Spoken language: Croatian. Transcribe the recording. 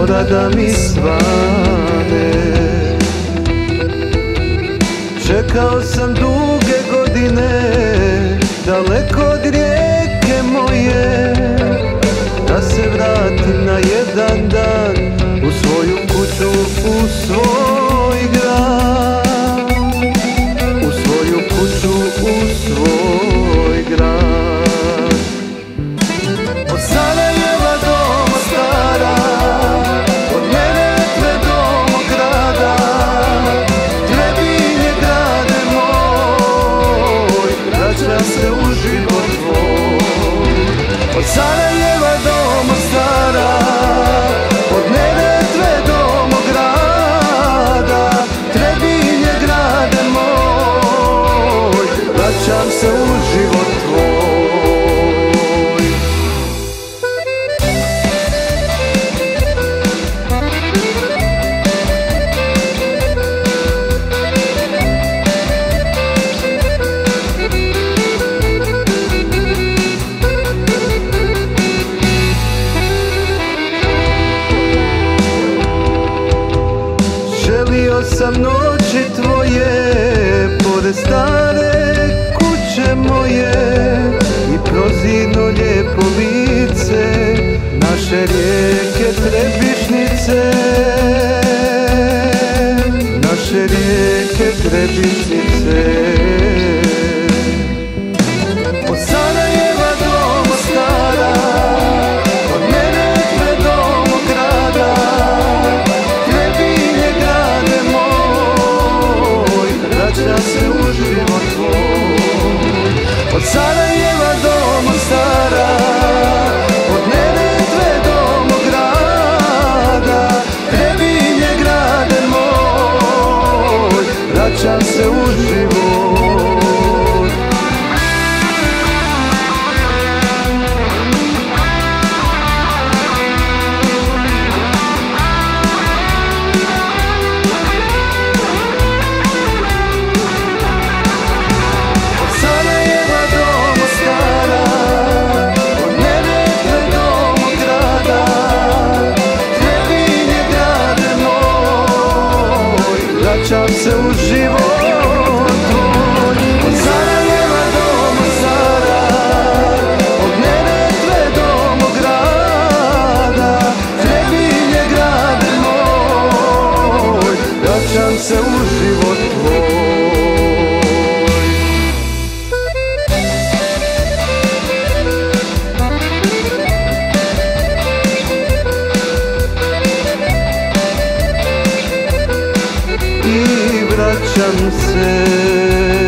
mora da mi svane. Čekao sam duge godine, daleko od rijeke moje, da se vratim na jedan dan u svoju kuću, u svoj grad, u svoju kuću, u svoj grad. Od Sarajeva do Mostara, od Neretve do mog grada, Trebinje grade moj, vraćam se u život tvoj. Od Sarajeva do Mostara, od Neretve do mog grada, Trebinje grade moj, vraćam se u život tvoj. Želio sam noći tvoje pored stare kuće moje i prozirno lijepo lice naše rijeke Trebišnice, naše rijeke Trebišnice. Od Sarajeva do Mostara, od Neretve do mog grada, Trebinje grade moj, vraćam se u život tvoj. Od Sarajeva do Mostara, od Neretve do mog grada, Trebinje grade moj, vraćam se u život. Vraćam se u život tvoj. Od Sarajeva do Mostara, od Neretve do mog grada, Trebinje grade moj, vraćam se u život tvoj. I vraćam se